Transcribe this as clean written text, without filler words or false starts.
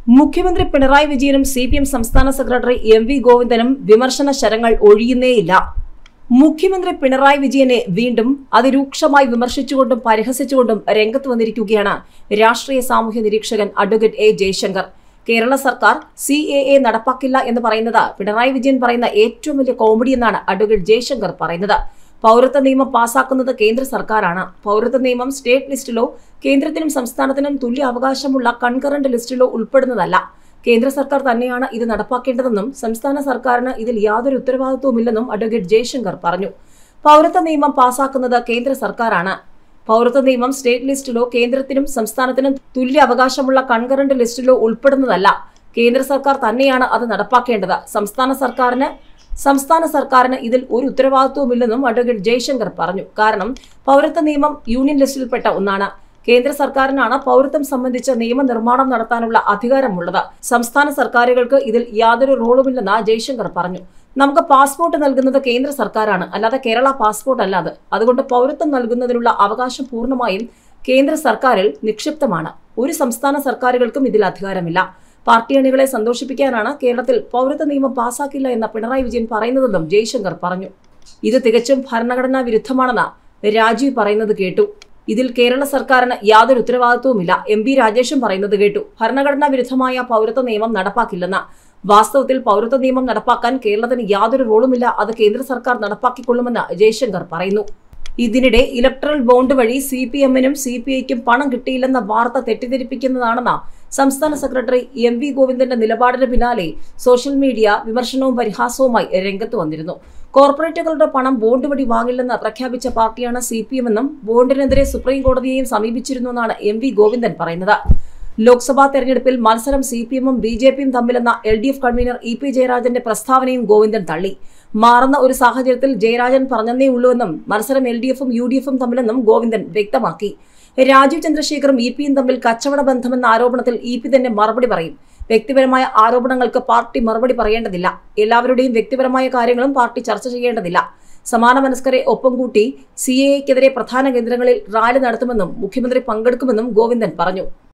മുഖ്യമന്ത്രി പിണറായി വിജയനും സിപിഎം സംസ്ഥാന സെക്രട്ടറി എം.വി. ഗോവിന്ദനും വിമർശന ശരങ്ങൾ ഒഴിയുന്നേയില്ല. മുഖ്യമന്ത്രി പിണറായി വിജയനെ വീണ്ടും അതിരൂക്ഷമായി വിമർശിച്ചുകൊണ്ടും പരിഹസിച്ചുകൊണ്ടും രംഗത്ത് വന്നിരിക്കുകയാണ് രാഷ്ട്രീയ സാമൂഹ്യ നിരീക്ഷകൻ അഡ്വക്കേറ്റ് എ. ജയശങ്കർ. കേരള സർക്കാർ CAA നടപ്പാക്കില്ല എന്ന് പറയുന്നത് പിണറായി വിജയൻ പറയുന്ന ഏറ്റവും വലിയ കോമഡി എന്നാണ് അഡ്വക്കേറ്റ് ജയശങ്കർ പറയുന്നത്. പൗരത്വ നിയമം പാസാക്കുന്നത് കേന്ദ്ര സർക്കാരാണ്. പൗരത്വ നിയമം സ്റ്റേറ്റ് ലിസ്റ്റിലോ കേന്ദ്രത്തിനും സംസ്ഥാനത്തിനും തുല്യ അവകാശമുള്ള കൺകറന്റ് ലിസ്റ്റിലോ ഉൾപ്പെടുന്നതല്ല. കേന്ദ്ര സർക്കാർ തന്നെയാണ് ഇത് നടപ്പാക്കേണ്ടതെന്നും സംസ്ഥാന സർക്കാരിന് ഇതിൽ യാതൊരു ഉത്തരവാദിത്വവുമില്ലെന്നും അഡ്വക്കേറ്റ് ജയശങ്കർ പറഞ്ഞു. പൗരത്വ നിയമം പാസാക്കുന്നത് കേന്ദ്ര സർക്കാരാണ്. പൗരത്വ നിയമം സ്റ്റേറ്റ് ലിസ്റ്റിലോ കേന്ദ്രത്തിനും സംസ്ഥാനത്തിനും തുല്യ അവകാശമുള്ള കൺകറന്റ് ലിസ്റ്റിലോ ഉൾപ്പെടുന്നതല്ല. കേന്ദ്ര സർക്കാർ തന്നെയാണ് അത് നടപ്പാക്കേണ്ടത്. സംസ്ഥാന സർക്കാരിന് ഇതിൽ ഒരു ഉത്തരവാദിത്വവുമില്ലെന്നും അഡ്വക്കേറ്റ് ജയശങ്കർ പറഞ്ഞു. കാരണം പൗരത്വ നിയമം യൂണിയൻ ലിസ്റ്റിൽപ്പെട്ട ഒന്നാണ്. കേന്ദ്ര സർക്കാരിനാണ് പൗരത്വം സംബന്ധിച്ച നിയമനിർമ്മാണം നടത്താനുള്ള അധികാരമുള്ളത്. സംസ്ഥാന സർക്കാരുകൾക്ക് ഇതിൽ യാതൊരു റോളുമില്ലെന്ന് ജയശങ്കർ പറഞ്ഞു. നമുക്ക് പാസ്പോർട്ട് നൽകുന്നത് കേന്ദ്ര സർക്കാരാണ്, അല്ലാതെ കേരള പാസ്പോർട്ട് അല്ല അത്. അതുകൊണ്ട് പൗരത്വം നൽകുന്നതിനുള്ള അവകാശം പൂർണ്ണമായും കേന്ദ്ര സർക്കാരിൽ നിക്ഷിപ്തമാണ്. ഒരു സംസ്ഥാന സർക്കാരുകൾക്കും ഇതിൽ അധികാരമില്ല. പാർട്ടി അണികളെ സന്തോഷിപ്പിക്കാനാണ് കേരളത്തിൽ പൗരത്വ നിയമം പാസാക്കില്ല എന്ന പിണറായി വിജയൻ പറയുന്നതെന്നും ജയശങ്കർ പറഞ്ഞു. ഇത് തികച്ചും ഭരണഘടനാ വിരുദ്ധമാണെന്ന് രാജീവ് പറയുന്നത് കേട്ടു. ഇതിൽ കേരള സർക്കാരിന് യാതൊരു ഉത്തരവാദിത്വവുമില്ല. MP രാജേഷും പറയുന്നത് കേട്ടു. ഭരണഘടനാ വിരുദ്ധമായ പൗരത്വ നിയമം നടപ്പാക്കില്ലെന്ന്. വാസ്തവത്തിൽ പൗരത്വ നിയമം നടപ്പാക്കാൻ കേരളത്തിന് യാതൊരു റോളുമില്ല. അത് കേന്ദ്ര സർക്കാർ നടപ്പാക്കിക്കൊള്ളുമെന്ന് ജയശങ്കർ പറയുന്നു. ഇതിനിടെ ഇലക്ട്രൽ ബോണ്ട് വഴി CPM-നും CPI-ക്കും പണം കിട്ടിയില്ലെന്ന വാർത്ത തെറ്റിദ്ധരിപ്പിക്കുന്നതാണെന്ന സംസ്ഥാന സെക്രട്ടറി M.V. ഗോവിന്ദന്റെ നിലപാടിന് പിന്നാലെ സോഷ്യൽ മീഡിയ വിമർശനവും പരിഹാസവുമായി രംഗത്ത് വന്നിരുന്നു. കോർപ്പറേറ്റുകളുടെ പണം ബോണ്ട് വഴി വാങ്ങില്ലെന്ന് പ്രഖ്യാപിച്ച പാർട്ടിയാണ് CPM-എന്നും ബോണ്ടിനെതിരെ സുപ്രീം കോടതിയെയും സമീപിച്ചിരുന്നുവെന്നാണ് M.V. ഗോവിന്ദൻ പറയുന്നത്. ലോക്സഭാ തെരഞ്ഞെടുപ്പിൽ മത്സരം CPM-ഉം BJP-യും തമ്മിലെന്ന LDF കൺവീനർ E.P. ജയരാജന്റെ പ്രസ്താവനയും ഗോവിന്ദൻ തള്ളി. മാറുന്ന ഒരു സാഹചര്യത്തിൽ ജയരാജൻ പറഞ്ഞതേ ഉള്ളൂവെന്നും മത്സരം LDF-ഉം UDF-ഉം തമ്മിലെന്നും ഗോവിന്ദൻ വ്യക്തമാക്കി. രാജീവ് ചന്ദ്രശേഖറും EP-യും തമ്മിൽ കച്ചവട ബന്ധമെന്ന ആരോപണത്തിൽ EP തന്നെ മറുപടി പറയും. വ്യക്തിപരമായ ആരോപണങ്ങൾക്ക് പാർട്ടി മറുപടി പറയേണ്ടതില്ല. എല്ലാവരുടെയും വ്യക്തിപരമായ കാര്യങ്ങളും പാർട്ടി ചർച്ച ചെയ്യേണ്ടതില്ല. സമാന മനസ്കരെ ഒപ്പം കൂട്ടി CAA-ക്കെതിരെ പ്രധാന കേന്ദ്രങ്ങളിൽ റാലി നടത്തുമെന്നും മുഖ്യമന്ത്രി പങ്കെടുക്കുമെന്നും ഗോവിന്ദൻ പറഞ്ഞു.